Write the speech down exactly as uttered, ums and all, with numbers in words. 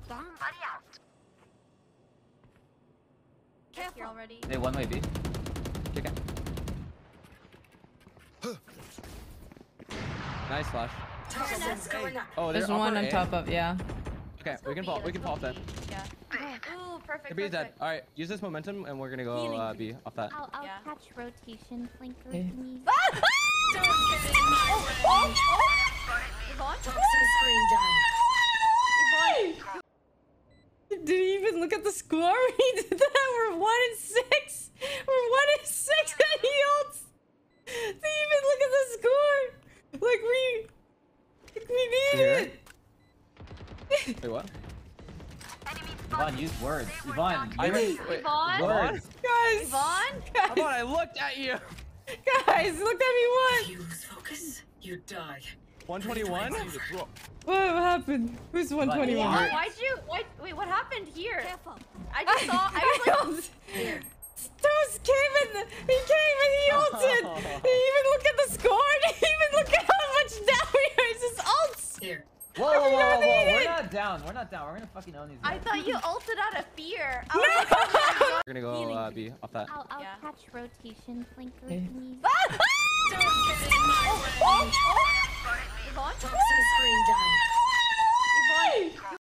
Somebody out. Careful already. Hey, one way B. Kick it. Nice flash. Toxins going up. Oh, There's they're one upper on A. top of, yeah. Okay, Let's we go can B, pop. We let's can go pop that. B. Yeah. Ooh, perfect. B is dead. perfect. All right, use this momentum, and we're gonna go uh, B off that. I'll, I'll Yeah. catch rotation flanker Okay. thingies. Don't get in my way. Yvonne? Toxin screen down. Yvonne? Did he even look at the score? He did that. We're one and six. We're one and six and he ults. Did he even look at the score? Like we, like we You need hear it. Wait, what? Yvonne, use words. Yvonne, I use mean, wait, Yvonne? words. Guys, Yvonne? I guys, thought I looked at you. guys, look at me once. You lose focus, you die. one twenty-one. What, what happened? Who's one Why, twenty-one? why'd you? Why, wait, what happened here? Careful. I just saw. I was like, Here. Toast came and he came and he ulted. He even looked at the score. And he even looked at how much down we are. It's just ults. Here. Whoa, whoa, whoa, whoa, not whoa. need We're it. not down. We're not down. We're gonna fucking own these I guys. thought you ulted out of fear. I was like, We're gonna go uh, B off that. I'll, I'll Yeah. catch rotation flanker Okay. thingies. Don't get in my way. Yvonne? Toxin screen down. Yvonne?